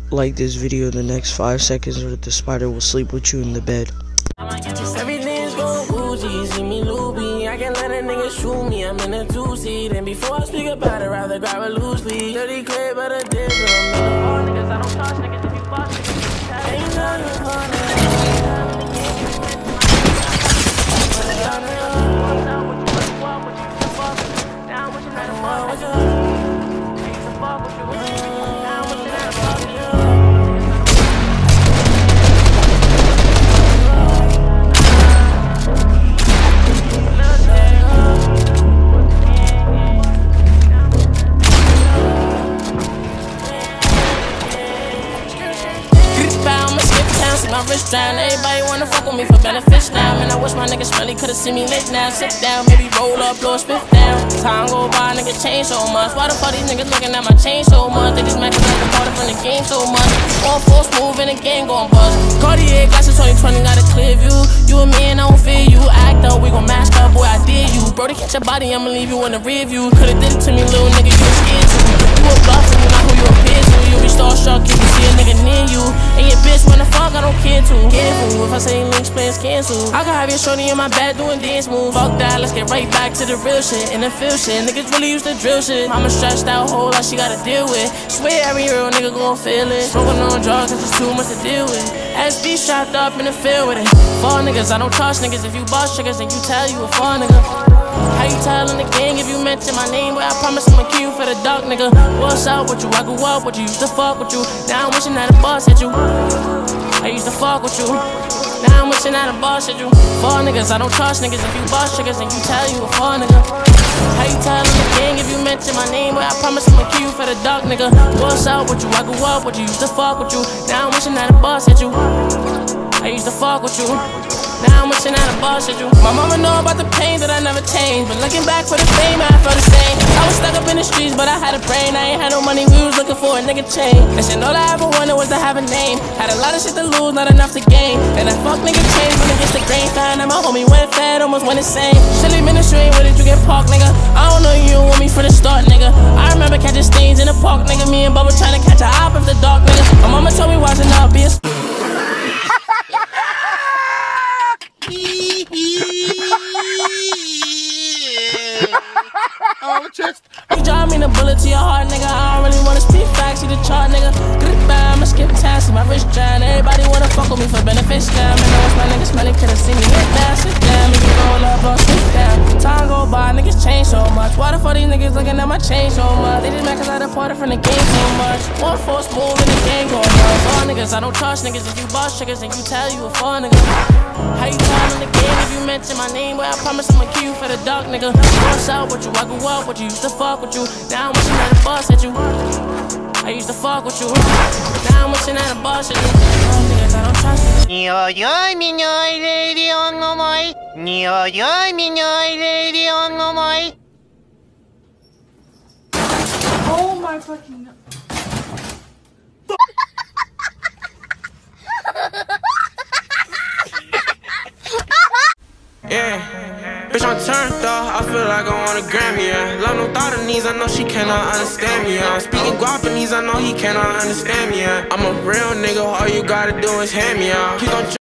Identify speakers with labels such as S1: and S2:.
S1: like this video in the next 5 seconds or the spider will sleep with you in the bed.
S2: Everything's going Gucci, see me loopy. I can't let a nigga shoot me, I'm in a two-seat. And before I speak about it, rather grab a loose lead. Dirty clip, but a dip, I'm in the all niggas, I don't trust niggas if you boss niggas. Ain't nothing funny. My wrist down, everybody wanna fuck with me for benefits now. Man, I wish my niggas really could've seen me lit now. Sit down, maybe roll up, blow a spiff down. Time go by, niggas change so much. Why the fuck these niggas looking at my chain so much? They just mad cause I departed from the game so much. On full smooth and the game gon' buzz. Cartier glasses 2020, got a clear view. You and me and I don't fear you. Act up, we gon' mash up, boy, I dare you. Bro, to catch your body, I'ma leave you in the rear view. Could've did it to me, little nigga, you was scared to. You a bluff and you not who you appear to. You be starstruck if you see a nigga near you. And your bitch wanna fuck, I don't care to. Careful, if I say links, plans cancel. I can have your shorty in my bed doing dance moves. Fuck that, let's get right back to the real shit. And the feel shit, niggas really used to drill shit. Mama stressed out, whole lot she gotta deal with. Swear every real nigga gon' feel it. Smoking on drugs, cause it's too much to deal with. SB strapped up in the field with it. Fall niggas, I don't trust niggas. If you boss triggers, then you tell you a fall nigga. How you tellin' the gang if you mention my name? But I promise I'ma kill you for the dark nigga. What's up with you? I grew up with you, used to fuck with you. Now I'm wishing that a boss hit you. I used to fuck with you. Now I'm wishing that a boss hit you. Fall niggas, I don't trust niggas. If you boss triggers, then you tell you a fall nigga. How you tellin' the gang if you mention my name? But I promise I'ma kill you for the dark nigga. What's up with you? I grew up with you, used to fuck with you. Now I'm wishing that a boss hit you. I used to fuck with you. Now I'm wishing that a boss hit you. My mama know about the pain that I never changed, but looking back for the fame, I felt the same. I was stuck up in the streets, but I had a brain. I ain't had no money, we was looking for a nigga chain. Listen, all I ever wanted was to have a name. Had a lot of shit to lose, not enough to gain. And that fuck nigga changed when it gets the grain. Found out my homie went fat, almost went insane. Silly ministry, where did you get parked, nigga? I don't know you want me for the start, nigga. I remember catching stains in the park, nigga. Me and Bubba trying to catch a op after dark, nigga. My mama told me watching out, be a You drive me the bullet to your heart, nigga. I don't really wanna speak facts, see the chart, nigga. I'ma skip tasks, see my wrist drown. Everybody wanna fuck with me for benefits now. Man, I wish my niggas smelly could've seen me hit down. Sit down, make me roll up or sit down. Time go by, niggas change so much. Why the fuck these niggas looking at my chain so much? They just mad cause I departed from the game so much. One force move in the game going on. Fall niggas, I don't trust niggas. If you boss triggers, then you tell you a fall nigga. How you tellin' the game if you mention my name? Well, I promise I'ma kill you for the dark nigga. What's up with you? I grew up with you, used to fuck with you. Now I'm wishing that a boss hit you. I used to fuck with you. Now I'm wishing that a boss hit you. Niggas, I don't trust you.
S3: Ой-ой, меня ревен мой. Ой-ой, меня ревен мой.
S4: Oh my fucking god.
S2: Yeah, bitch, I'm turned up. I feel like I want a Grammy, yeah. Love no Thoughtnese, I know she cannot understand me, yeah. Speaking Guapanese, I know he cannot understand me, yeah. I'm a real nigga, all you gotta do is hand me out. Please don't